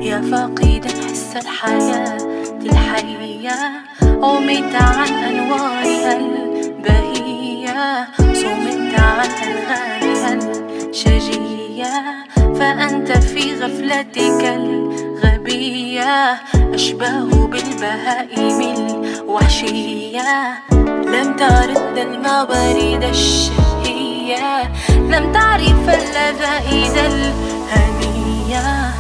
يا فاقدا حس الحياة الحية، عميت عن أنوارها البهية، صمت عن أنغامها الشجية، فأنت في غفلتك الغبية أشبه بالبهائم الوحشية. لم ترد الموارد الشهية، لم تعرف اللذائذ الهنية.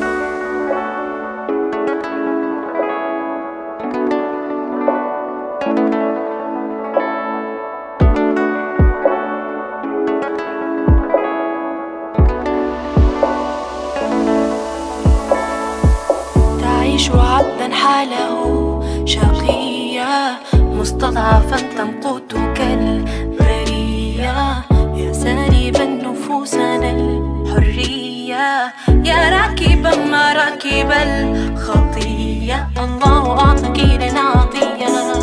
تعيش عبدا حاله شقيا، مستضعفا تمقتك البرية، يا سالبا نفوسنا الحرية، يا راكبا مراكب الخطية. الله أعطاك لنا عطية،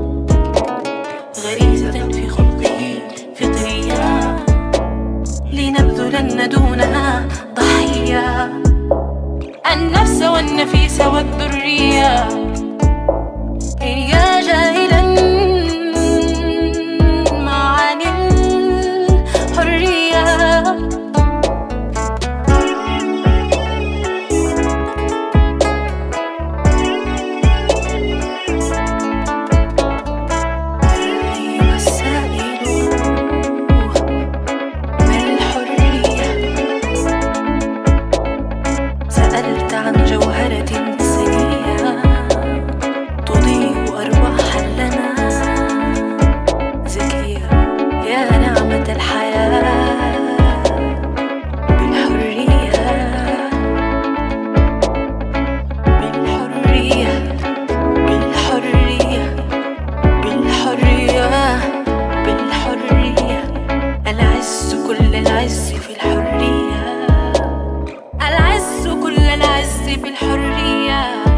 غريزة في خلقه فطرية، لنبذلن دونها ضحية، النفس والنفيس والذرية. يا جاهلا معاني الحرية، أيها السائل ما الحرية؟ سألت عن جوهرة سنية تضيء أرواحا لنا زكية، يا نعمة الحياة بالحرية بالحرية بالحرية بالحرية بالحرية. العز كل العز في الحرية، العز كل العز في الحرية.